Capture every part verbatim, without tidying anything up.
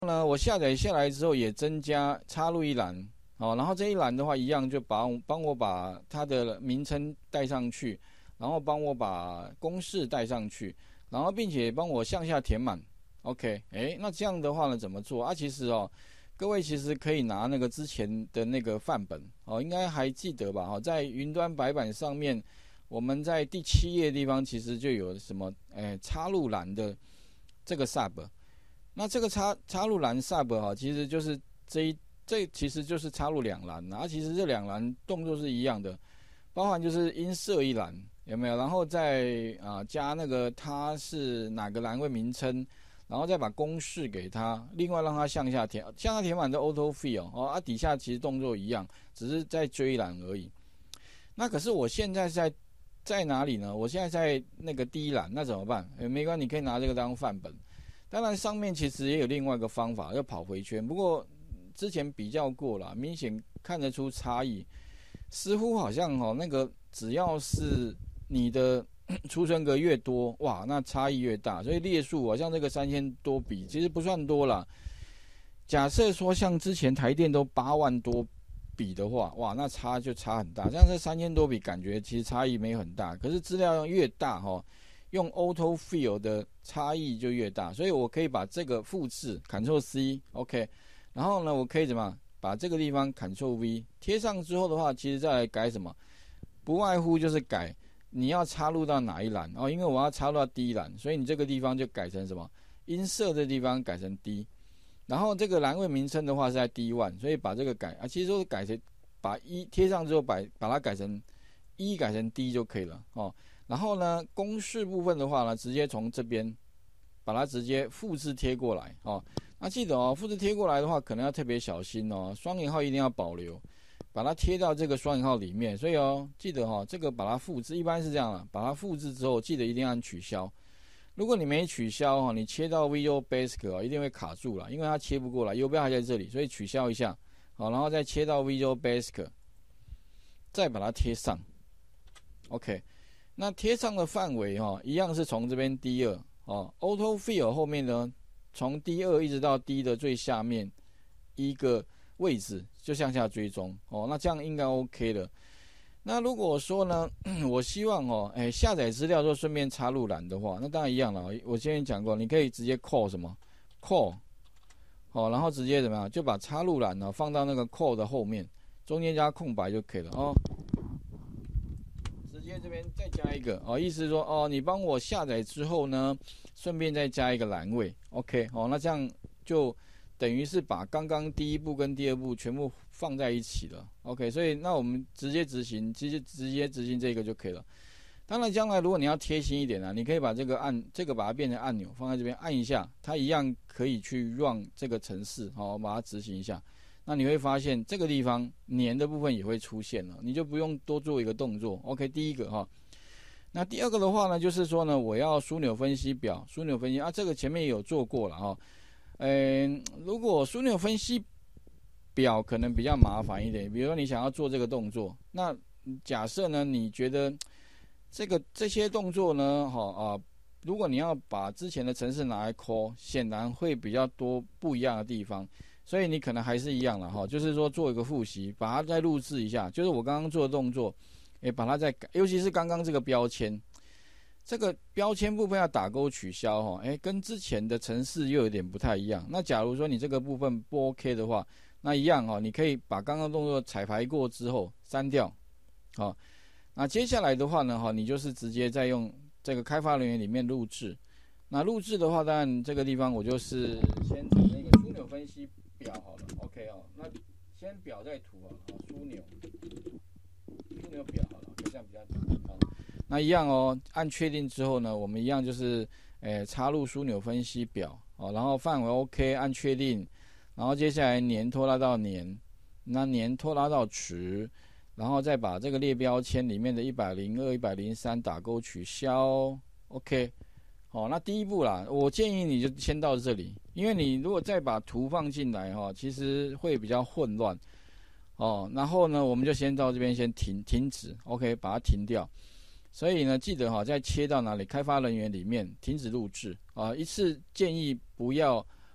呢，我下载下来之后也增加插入一栏，好，然后这一栏的话一样就把帮我把它的名称带上去，然后帮我把公式带上去，然后并且帮我向下填满。OK， 哎，那这样的话呢怎么做啊？其实哦，各位其实可以拿那个之前的那个范本哦，应该还记得吧？哈，在云端白板上面，我们在第七页的地方其实就有什么，哎，插入栏的这个 sub。那这个插插入栏 sub 哈，其实就是这一这其实就是插入两栏啊，其实这两栏动作是一样的，包含就是音色一栏有没有？然后再啊加那个它是哪个栏位名称，然后再把公式给它，另外让它向下填，向下填满的 auto fill 哦啊，底下其实动作一样，只是在追栏而已。那可是我现在在在哪里呢？我现在在那个第一栏，那怎么办？欸、没关系，你可以拿这个当范本。当然，上面其实也有另外一个方法，要跑回圈。不过之前比较过了，明显看得出差异。似乎好像哦，那个只要是你的储存格越多，哇，那差异越大。所以列数啊，像这个三千多笔，其实不算多啦。假设说像之前台电都八万多笔的话，哇，那差就差很大。像这三千多笔，感觉其实差异没有很大。可是资料量越大哈，用 auto fill 的差异就越大。所以我可以把这个复制 ，Ctrl C，OK， 然后呢，我可以怎么把这个地方 Ctrl V 贴上之后的话，其实再来改什么？不外乎就是改你要插入到哪一栏哦，因为我要插入到第一栏，所以你这个地方就改成什么？音色的地方改成 D。然后这个栏位名称的话是在 D 一， 所以把这个改啊，其实都是改成把一贴上之后把把它改成一改成 D 就可以了哦。然后呢，公式部分的话呢，直接从这边把它直接复制贴过来哦。那记得哦，复制贴过来的话，可能要特别小心哦，双引号一定要保留，把它贴到这个双引号里面。所以哦，记得哦，这个把它复制，一般是这样了，把它复制之后，记得一定要按取消。如果你没取消，你切到 Visual Basic 一定会卡住了，因为它切不过来，游标还在这里，所以取消一下，好，然后再切到 Visual Basic， 再把它贴上。OK， 那贴上的范围一样是从这边 D 二 Auto Fill 后面呢，从 D 二 一直到 D 的最下面一个位置就向下追踪哦，那这样应该 OK 了。那如果说呢，我希望哦，哎，下载资料就顺便插入栏的话，那当然一样了。我之前讲过，你可以直接 call 什么 call， 哦，然后直接怎么样，就把插入栏呢放到那个 call 的后面，中间加空白就可以了哦。直接这边再加一个哦，意思是说哦，你帮我下载之后呢，顺便再加一个栏位 ，OK， 哦，那这样就等于是把刚刚第一步跟第二步全部放在一起了 ，OK， 所以那我们直接执行，直接直接执行这个就可以了。当然，将来如果你要贴心一点啊，你可以把这个按这个把它变成按钮，放在这边按一下，它一样可以去 run 这个程式，好，把它执行一下。那你会发现这个地方粘的部分也会出现了，你就不用多做一个动作。OK， 第一个哈，那第二个的话呢，就是说呢，我要枢纽分析表，枢纽分析啊，这个前面也有做过了哈。嗯，如果枢纽分析表可能比较麻烦一点，比如说你想要做这个动作，那假设呢，你觉得这个这些动作呢，哈啊，如果你要把之前的程式拿来 call， 显然会比较多不一样的地方，所以你可能还是一样了哈，就是说做一个复习，把它再录制一下，就是我刚刚做的动作，也把它再改，尤其是刚刚这个标签。这个标签部分要打勾取消哈，哎，跟之前的程式又有点不太一样。那假如说你这个部分不 OK 的话，那一样哦，你可以把刚刚动作彩排过之后删掉，好，那接下来的话呢，哈，你就是直接再用这个开发人员里面录制。那录制的话，当然这个地方我就是先从那个枢纽分析表好了 ，OK 哦，那先表再图好了，枢纽枢纽表好了，这样比较好。那一样哦，按确定之后呢，我们一样就是，诶，插入枢纽分析表哦，然后范围 OK， 按确定，然后接下来年拖拉到年，那年拖拉到值，然后再把这个列标签里面的一百零二、一百零三打勾取消 ，OK， 好，那第一步啦，我建议你就先到这里，因为你如果再把图放进来哈，其实会比较混乱哦。然后呢，我们就先到这边先停停止 ，OK， 把它停掉。所以呢，记得哈，再切到哪里开发人员里面停止录制啊，一次建议不要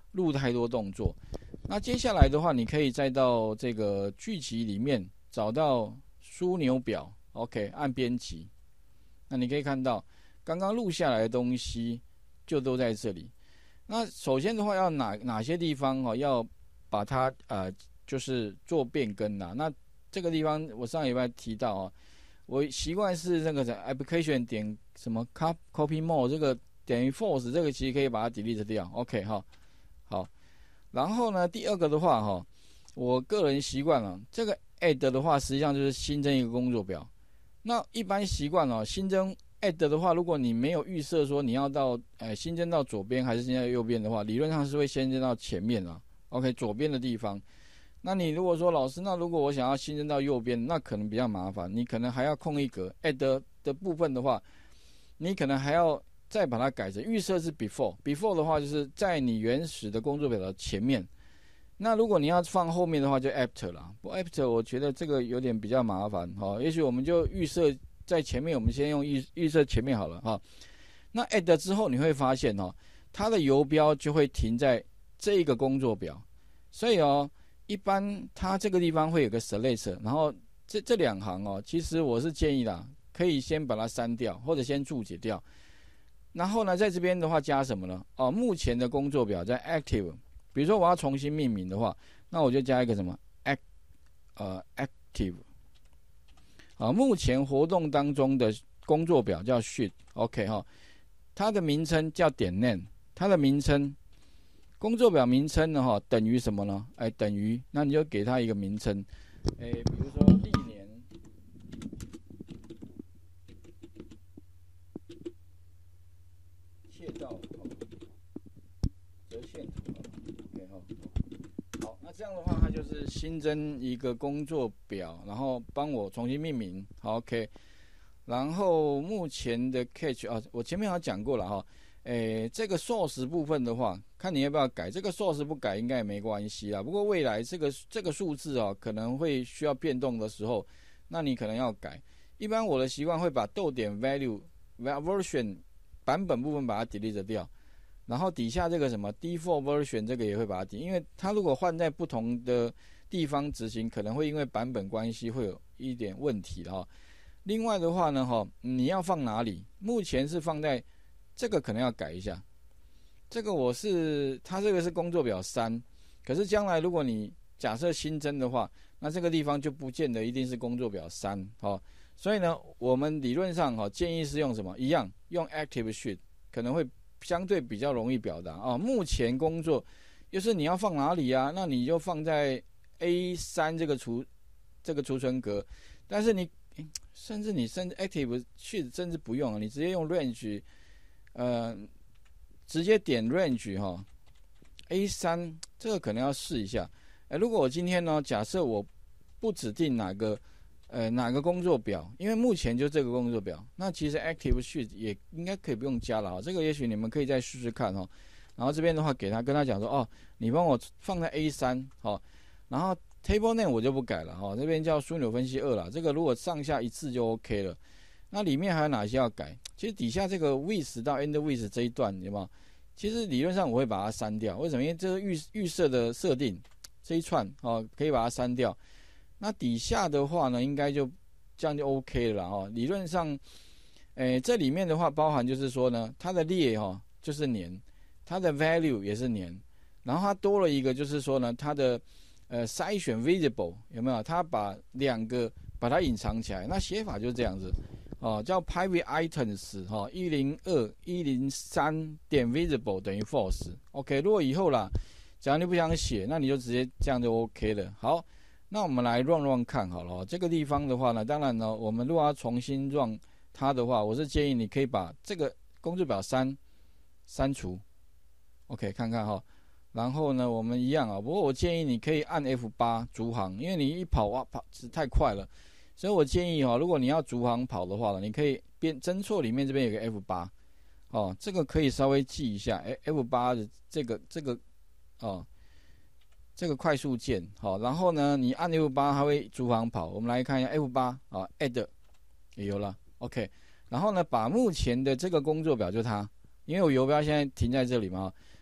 录太多动作。那接下来的话，你可以再到这个剧集里面找到枢纽表 ，OK， 按编辑。那你可以看到刚刚录下来的东西就都在这里。那首先的话，要哪哪些地方哦，要把它呃，就是做变更啊。那这个地方我上礼拜提到啊，我习惯是那个 application 点什么 copy more 这个等于 force 这个其实可以把它 delete 掉 ，OK 哈，好。然后呢，第二个的话哈，我个人习惯了这个 add 的话，实际上就是新增一个工作表。那一般习惯哦，新增 add 的话，如果你没有预设说你要到呃新增到左边还是新增到右边的话，理论上是会新增到前面啊 ，OK 左边的地方。那你如果说老师，那如果我想要新增到右边，那可能比较麻烦，你可能还要空一格 add 的部分的话，你可能还要再把它改成预设是 before before 的话，就是在你原始的工作表的前面。那如果你要放后面的话，就 after 啦。不 after 我觉得这个有点比较麻烦哈、哦，也许我们就预设在前面，我们先用预预设前面好了哈、哦。那 add 之后你会发现哦，它的游标就会停在这一个工作表，所以哦。一般它这个地方会有个 select， 然后这这两行哦，其实我是建议啦，可以先把它删掉，或者先注解掉。然后呢，在这边的话加什么呢？哦，目前的工作表在 active， 比如说我要重新命名的话，那我就加一个什么 act 呃 active， 啊，目前活动当中的工作表叫 sheet，OK 哈，它的名称叫点 name， 它的名称。工作表名称呢，哈，等于什么呢？哎，等于，那你就给它一个名称，哎，比如说历年窃盗折线图 ，OK 哈，好，那这样的话，它就是新增一个工作表，然后帮我重新命名，好 ，OK， 然后目前的 catch 啊，我前面好像讲过了哈。诶，这个 source 部分的话，看你要不要改。这个 source 不改应该也没关系啦。不过未来这个这个数字哦，可能会需要变动的时候，那你可能要改。一般我的习惯会把逗点 value version 版本部分把它 delete 掉，然后底下这个什么 default version 这个也会把它 delete， 因为它如果换在不同的地方执行，可能会因为版本关系会有一点问题的哈。另外的话呢，哈，你要放哪里？目前是放在这个可能要改一下，这个我是它这个是工作表三，可是将来如果你假设新增的话，那这个地方就不见得一定是工作表三，哦，所以呢，我们理论上哦建议是用什么？一样用 active sheet 可能会相对比较容易表达啊、哦。目前工作就是你要放哪里啊？那你就放在 A 三 这个储这个储存格，但是你甚至你甚至 active sheet 甚至不用啊，你直接用 range。呃，直接点 range 哈 ，A 三 这个可能要试一下。哎，如果我今天呢，假设我不指定哪个呃哪个工作表，因为目前就这个工作表，那其实 active sheet 也应该可以不用加了哈。这个也许你们可以再试试看哈。然后这边的话，给他跟他讲说，哦，你帮我放在 A 三 好，然后 table name 我就不改了哈，这边叫枢纽分析二啦。这个如果上下一致就 OK 了。那里面还有哪些要改？其实底下这个 with 到 end with 这一段有没有？其实理论上我会把它删掉，为什么？因为这个预预设的设定这一串哦，可以把它删掉。那底下的话呢，应该就这样就 OK 了哦。理论上，诶，这里面的话包含就是说呢，它的列哦就是年，它的 value 也是年，然后它多了一个就是说呢，它的呃筛选 visible 有没有？它把两个把它隐藏起来，那写法就是这样子。哦，叫 private items 哈、哦，一零二一零三点 visible 等于 false。OK， 如果以后啦，假如你不想写，那你就直接这样就 OK 了。好，那我们来 run run 看好了、哦。这个地方的话呢，当然呢，我们如果要重新 run 它的话，我是建议你可以把这个工作表三删除。OK， 看看哈、哦。然后呢，我们一样啊，不过我建议你可以按 F 八 逐行，因为你一跑哇跑太快了。所以我建议哈、哦，如果你要逐行跑的话呢，你可以编侦错里面这边有个 F 八，哦，这个可以稍微记一下，哎 ，F 八的这个这个哦，这个快速键，好、哦，然后呢，你按 F 八它会逐行跑，我们来看一下 F 八啊 ，add 也有了 ，OK， 然后呢，把目前的这个工作表就它，因为我游标现在停在这里嘛，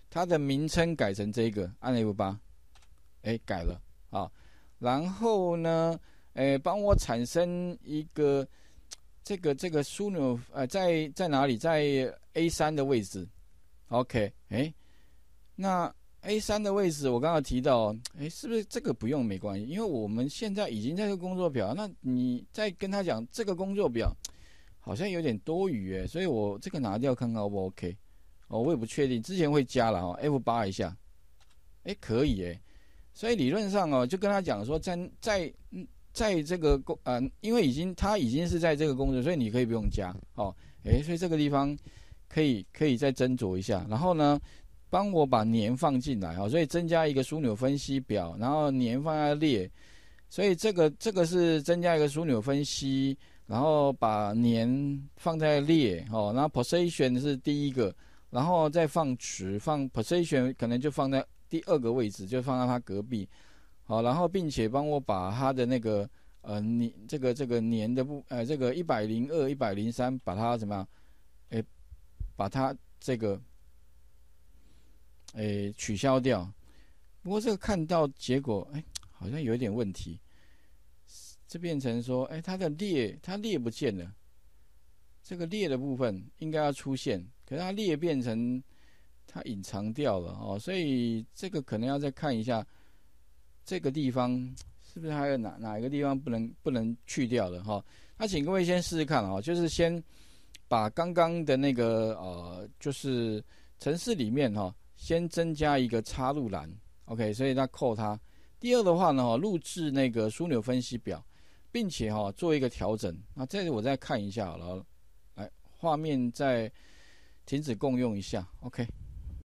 它的名称改成这个，按 F 八，哎，改了啊。然后呢，哎，帮我产生一个这个这个枢纽，呃，在在哪里？在 A 三 的位置。OK， 哎，那 A 三 的位置我刚刚提到，哎，是不是这个不用没关系？因为我们现在已经在这个工作表，那你再跟他讲这个工作表好像有点多余哎，所以我这个拿掉看看 O 不 OK？ 哦，我也不确定，之前会加了哈 ，F 八 一下，哎，可以哎，所以理论上哦，就跟他讲说在在在这个工呃，因为已经他已经是在这个工作，所以你可以不用加哦，哎，所以这个地方可以可以再斟酌一下，然后呢？帮我把年放进来啊，所以增加一个枢纽分析表，然后年放在列，所以这个这个是增加一个枢纽分析，然后把年放在列哦，然后 position 是第一个，然后再放值，放 position 可能就放在第二个位置，就放在它隔壁，好，然后并且帮我把它的那个呃年这个这个年的部呃这个一百零二、一百零三把它怎么样？哎，把它这个。诶，取消掉。不过这个看到结果，哎，好像有一点问题。这变成说，哎，它的列它列不见了，这个列的部分应该要出现，可是它列变成它隐藏掉了哦，所以这个可能要再看一下这个地方是不是还有哪哪一个地方不能不能去掉的哈、哦。那请各位先试试看啊、哦，就是先把刚刚的那个呃，就是程式里面哈、哦。先增加一个插入栏 ，OK， 所以它扣它。第二的话呢，录制那个枢纽分析表，并且哈做一个调整。那这里我再看一下好了，来画面再停止共用一下 ，OK。